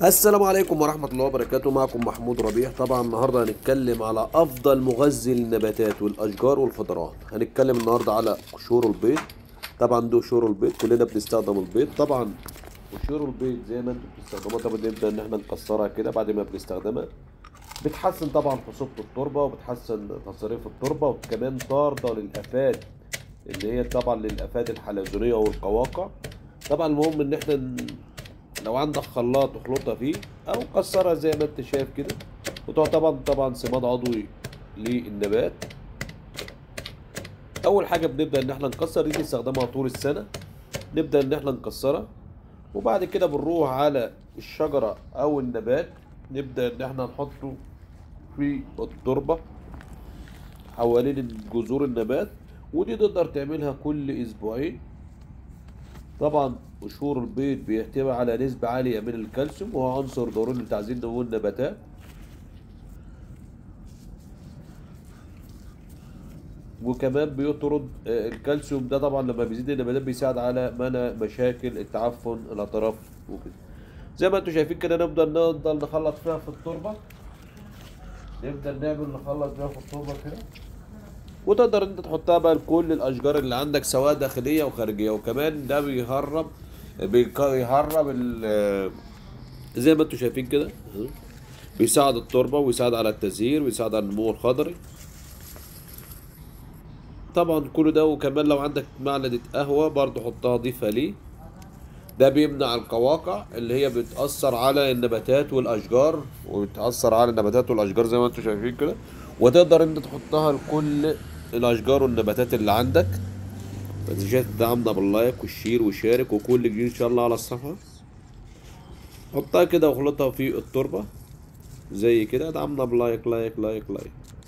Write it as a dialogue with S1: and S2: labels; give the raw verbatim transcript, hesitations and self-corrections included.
S1: السلام عليكم ورحمة الله وبركاته. معكم محمود ربيع. طبعا النهاردة هنتكلم على أفضل مغذي للنباتات والأشجار والخضروات. هنتكلم النهاردة على قشور البيض. طبعا ده قشور البيض كلنا بنستخدم البيض. طبعا قشور البيض زي ما انتم بتستخدموها طبعا نبدأ إن احنا نكسرها كده بعد ما بنستخدمها. بتحسن طبعا خصوبة التربة وبتحسن تصريف التربة وكمان طاردة للآفات اللي هي طبعا للآفات الحلزونية والقواقع. طبعا المهم إن احنا ن- لو عندك خلاط اخلطها فيه او كسرها زي ما انت شايف كده. وتعتبر طبعا سماد عضوي للنبات. اول حاجه بنبدا ان احنا نكسر دي نستخدمها طول السنه. نبدا ان احنا نكسرها وبعد كده بنروح على الشجره او النبات. نبدا ان احنا نحطه في التربه حوالين جذور النبات. ودي تقدر تعملها كل اسبوعين. طبعا قشور البيض بيحتوي على نسبة عالية من الكالسيوم وهو عنصر ضروري لتعزيز نمو النباتات. وكمان بيطرد آه، الكالسيوم ده طبعا لما بيزيد النباتات بيساعد على منع مشاكل التعفن الاطراف وكده. زي ما انتم شايفين كده نبدأ نفضل نخلط فيها في التربة. نبدأ نعمل نخلط فيها في التربة كده. وتقدر انت تحطها بقى لكل الاشجار اللي عندك سواء داخلية وخارجية. وكمان ده بيهرب بيهرب ال- زي ما انتم شايفين كده. بيساعد التربة ويساعد على التزهير ويساعد على النمو الخضري. طبعا كل ده وكمان لو عندك معلقة قهوة برضو حطها ضيفها ليه. ده بيمنع القواقع اللي هي بتأثر على النباتات والأشجار وبتأثر على النباتات والأشجار زي ما انتم شايفين كده. وتقدر انت تحطها لكل الأشجار والنباتات اللي عندك. فتشجع تدعمنا باللايك والشير وشارك وكل جديد إن شاء الله على الصفحة. حطها كده واخلطها في التربة زي كده. دعمنا بلايك لايك لايك لايك.